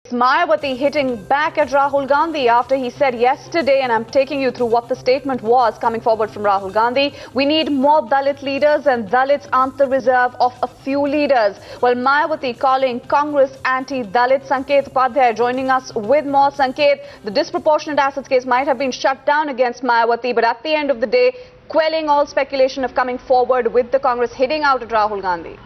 Mayawati hitting back at Rahul Gandhi after he said yesterday, and I'm taking you through what the statement was coming forward from Rahul Gandhi. We need more Dalit leaders and Dalits aren't the reserve of a few leaders. Well, Mayawati calling Congress anti-Dalit. Sanket Upadhyay joining us with more. Sanket, the disproportionate assets case might have been shut down against Mayawati, but at the end of the day, quelling all speculation of coming forward with the Congress hitting out at Rahul Gandhi.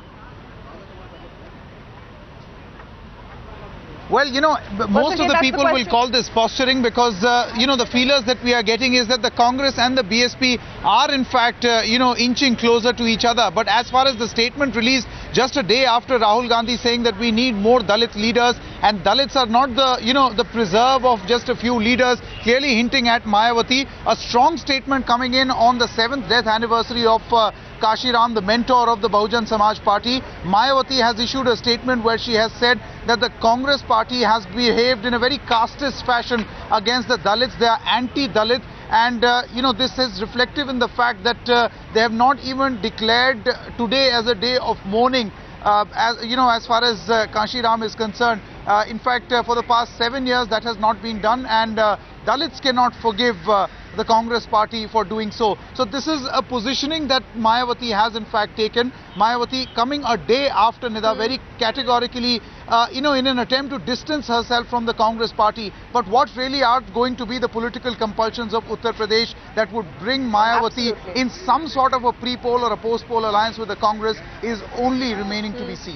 Well, most of the people will call this posturing because, the feelers that we are getting is that the Congress and the BSP are in fact, inching closer to each other. But as far as the statement released just a day after Rahul Gandhi saying that we need more Dalit leaders and Dalits are not the preserve of just a few leaders, clearly hinting at Mayawati, a strong statement coming in on the 7th death anniversary of Kashi Ram, the mentor of the Bahujan Samaj Party. Mayawati has issued a statement where she has said that the Congress party has behaved in a very casteist fashion against the Dalits. They are anti-Dalit. And, this is reflective in the fact that they have not even declared today as a day of mourning, as far as Kashi Ram is concerned. In fact, for the past 7 years, that has not been done. And Dalits cannot forgive the Congress party for doing so. So this is a positioning that Mayawati has in fact taken. Mayawati coming a day after Nida very categorically, in an attempt to distance herself from the Congress party. But what really are going to be the political compulsions of Uttar Pradesh that would bring Mayawati in some sort of a pre-poll or a post-poll alliance with the Congress is only remaining to be seen.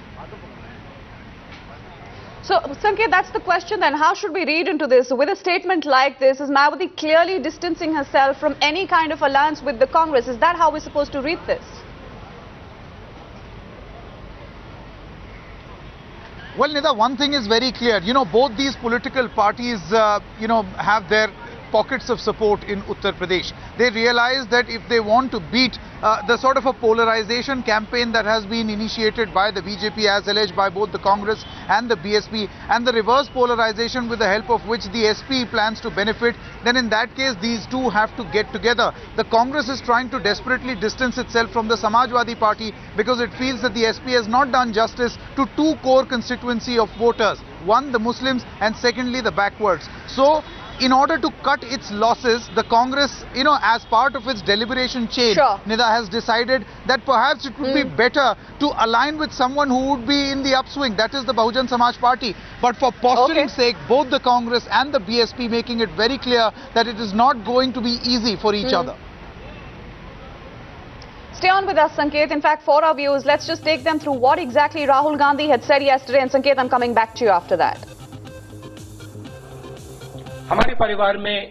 So, Sanket, that's the question then. How should we read into this? With a statement like this, is Mayawati clearly distancing herself from any kind of alliance with the Congress? Is that how we're supposed to read this? Well, Nida, one thing is very clear. Both these political parties, have their pockets of support in Uttar Pradesh. They realize that if they want to beat the sort of a polarization campaign that has been initiated by the BJP as alleged by both the Congress and the BSP, and the reverse polarization with the help of which the SP plans to benefit, then in that case these two have to get together. The Congress is trying to desperately distance itself from the Samajwadi Party because it feels that the SP has not done justice to two core constituency of voters. One, the Muslims, and secondly, the backwards. So, in order to cut its losses, the Congress, as part of its deliberation chain, Nida has decided that perhaps it would be better to align with someone who would be in the upswing, that is the Bahujan Samaj Party. But for posturing's sake, both the Congress and the BSP making it very clear that it is not going to be easy for each other. Stay on with us, Sanket. In fact, for our viewers, let's just take them through what exactly Rahul Gandhi had said yesterday. And Sanket, I'm coming back to you after that. हमारे परिवार में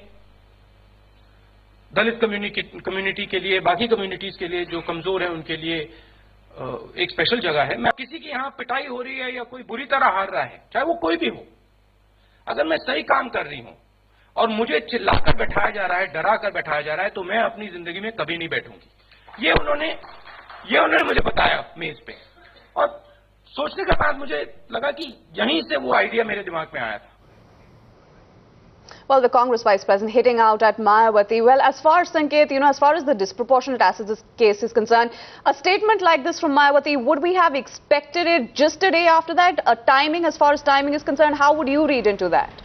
दलित community के लिए, बाकी communities के लिए जो कमजोर हैं उनके लिए एक स्पेशल जगह है। मैं किसी की यहां पिटाई हो रही है या कोई बुरी तरह हार रहा है, चाहे वो कोई भी हो, अगर मैं सही काम कर रही हूं और मुझे चिल्लाकर बैठाया जा रहा है, डरा कर बैठाया जा रहा है, तो मैं अपनी जिंदगी में कभी नहीं बैठूंगी। ये उन्होंने मुझे बताया मेज पे, और सोचने के बाद मुझे लगा कि यहीं से वो आइडिया मेरे दिमाग में आया था। Well, the Congress Vice President hitting out at Mayawati. Well, as far as Sanket, as far as the disproportionate assets case is concerned, a statement like this from Mayawati, would we have expected it just a day after that? A timing, as far as timing is concerned, how would you read into that?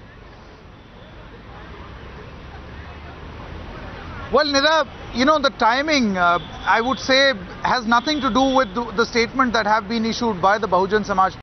Well, Nida, the timing, I would say, has nothing to do with the statement that have been issued by the Bahujan Samaj